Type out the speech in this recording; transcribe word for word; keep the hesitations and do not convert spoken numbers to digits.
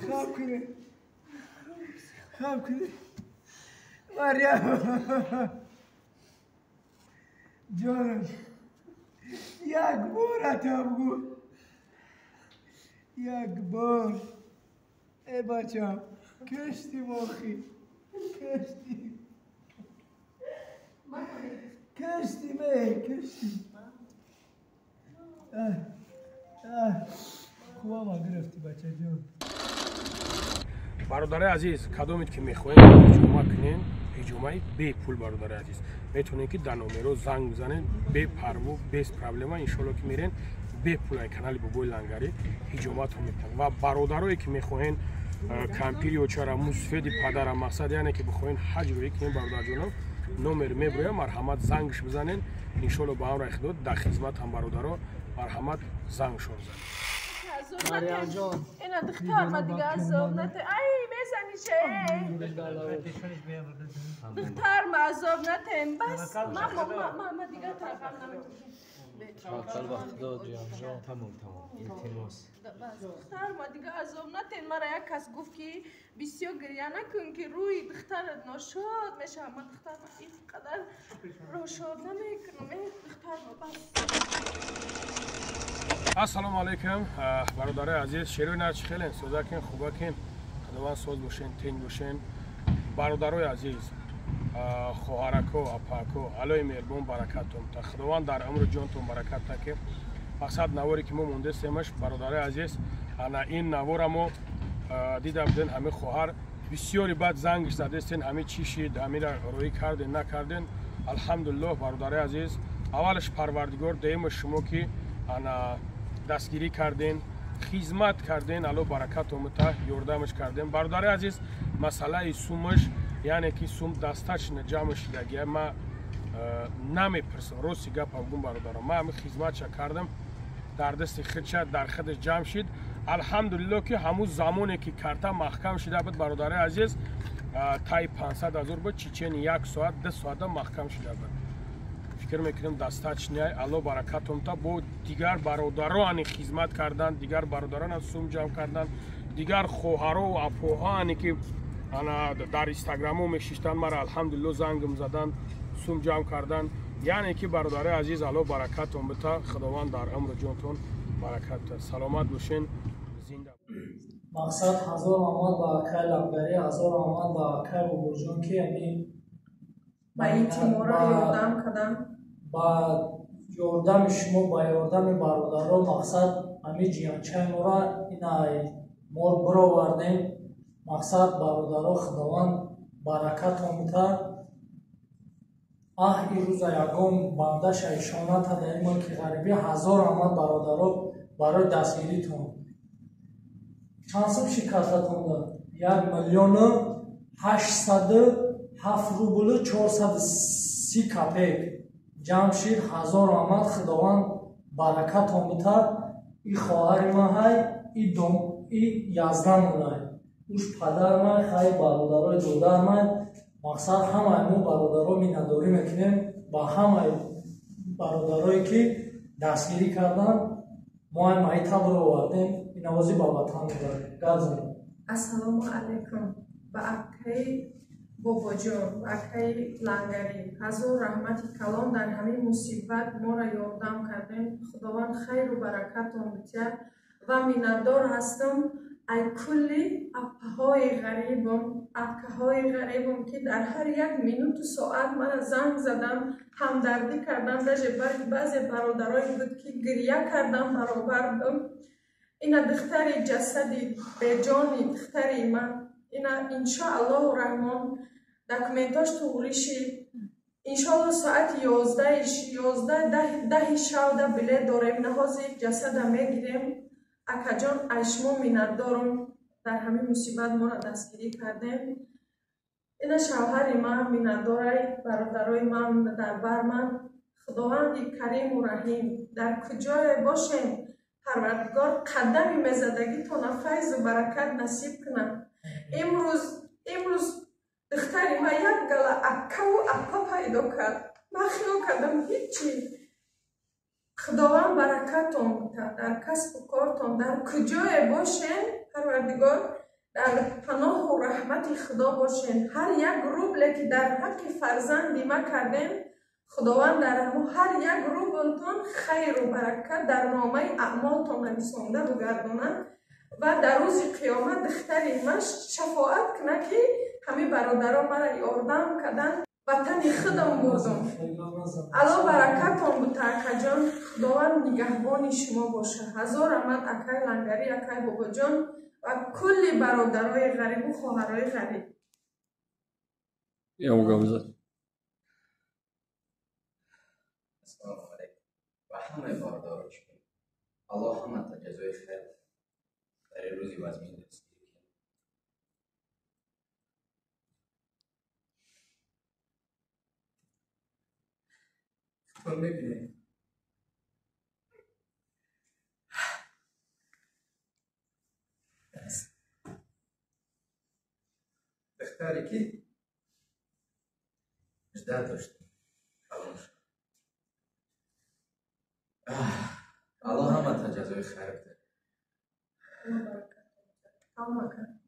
خواب کنه خواب کنه مریم جانم یک بار اتم گو یک بار ای بچه هم کشتیم آخی کشتیم کشتیم ای کشتیم خوبم ها گرفتی بچه جان برادر عزیز کدومید که میخواین هجومه کنین هجومه بی پول برادر عزیز میتونین که در نمره زنگ بزنین بی پرو بیس پرابلم انشالله که میرین بی پول کانال بابای لنگری هجوماتون میکنن و برادرایی که میخواین کمپیری و چرا مصفید پدر مقصد یعنی که بخواین حج روی کنین برادر جانم نمر میبرویم مرحمت زنگش بزنین انشالله با هم راه در خدمت هم برادرها مرحمت زنگ شو بزنین مریم جان اینا دختر ما دیگه عذاب نته ای بزنی چه دختر ما عذاب نتیم بس ما ما ما دیگه طرفم نمیتونیم چقدر وقت داد جان تمام تمام التماس دختر ما دیگه عذاب نتیم مرا یک کس گفت که بسیار گریه نکن که روی دختر ناشاد میشه اما دختر ما اینقدر رو شاد نمیکنم دختر ما بس السلام علیکم برادر عزیز شیروی نرچ خیلین سوزاکین خوباکین خداوند سوز باشین تنگ باشین برادرای عزیز خواهرکو اپاکو علای مهربون برکتتون تا خداوند در عمر جانتون برکت تکه فقط نواری که ما مونده سیمش برادر عزیز انا این نوارمو دیدم دن همه خواهر بسیاری بعد زنگش زدستین همه چی شید همه را روی کردین نکردین الحمدلله برادر عزیز اولش پروردگار دیم شما که انا دستگیری کردین خدمت کردین الله برکت اومد یاردمش کردین برادر عزیز مسئله سومش یعنی که سوم دستش نجام شدگی ما نمیپرسم روسی گپ هم برادرم ما هم خدمتش کردم در دست خودش در خودش جمع شد الحمدلله که همون زمانی که کارتا محکم شده بود برادر عزیز تای پانصد هزار بود چیچن یک ساعت ده ساعت محکم شده بود فکر میکنم دستش نیای الله برکتم تا با دیگر برادران خدمت کردن دیگر برادران سوم جمع کردن دیگر خواهرها و اپوها که انا در اینستاگرام میشیشتن مرا الحمدلله زنگم زدن سوم جمع کردن یعنی که برادر عزیز الله برکتم بتا خداوند در عمر جونتون برکت سلامت باشین زنده مقصد هزار آمد با اکل لبگری هزار آمد با اکل و برجون که یعنی با این تیمورا یادم کدم با یاردم شما با یاردم برادرها مقصد همه جیانچه مورا اینا مور برو وردیم مقصد برادرها خداوند برکت آمده اه این روز یکم بنده شیشانت در این ملک غریبی هزار آمد برادرها برای دستگیریتون چند سب شکستتون داد یک میلیون هشتصد و هفت روبل چهارصد و سی کپیک جمع شد هزار آمد خداوند برکت آمده این خواهر ما های این دوم این یازده مولای اوش پدر ما خیلی برادرای جودر ما مقصد همه ما برادرها می نداری میکنیم با همه برادرایی که دستگیری کردن ما هم ای تبر رو آوردیم این نوازی با وطن داریم گذاریم السلام علیکم با اکی بابا جان و اکی لنگری هزار رحمت کلام در همه مصیبت ما را یاردم کردیم خداوند خیر و برکت آمده و میندار هستم ای کلی اپهای غریبم اپهای غریبم که در هر یک مینوت و ساعت من زنگ زدم همدردی کردم داشت بعضی برادرایی بود که گریه کردم برآوردم اینا دختری جسدی به جانی دختری من اینا انشاءالله الرحمن دکومنتاش تو ریشی انشاءالله ساعت یازده یازده ده ده شب بله داریم نهازی جسد میگیریم اکا جان اشما مینت دارم در همین مصیبت ما را دستگیری کردیم این شوهر من مینت داره برادرای من در بر من خداوند کریم و رحیم در کجای باشیم پروردگار قدمی مزدگی تون فیض و برکت نصیب کنه امروز امروز دختری ما یک گله اکا و اپا پیدا کرد من خیال کردم هیچی خداوند برکتون در کسب و کارتون در کجای باشین پروردگار در پناه و رحمت خدا باشین. هر یک روبلی که در حق فرزند ما کردین، خداوند در همو هر یک روبلتان خیر و برکت در نامه اعمالتان نویسنده بگرداند و در روز قیامت دختر مش شفاعت کنه که همه برادران مرا یاردم کردن وطن خودم بردم. الله برکتان بود اکا جان. خداوند نگهبان شما باشه. هزار رحمت اکای لنگری، اکای بابا جان و کل برادرای غریب و خواهرای غریب. یا مگابزد السلام علیکم و همه برادران شما. الله همه تا جزای خیر در روزی وزمین رسید. تو میبینید دختری که اجده داشت کلان شد. الله همه تا جزای خیر بده. الله برکت.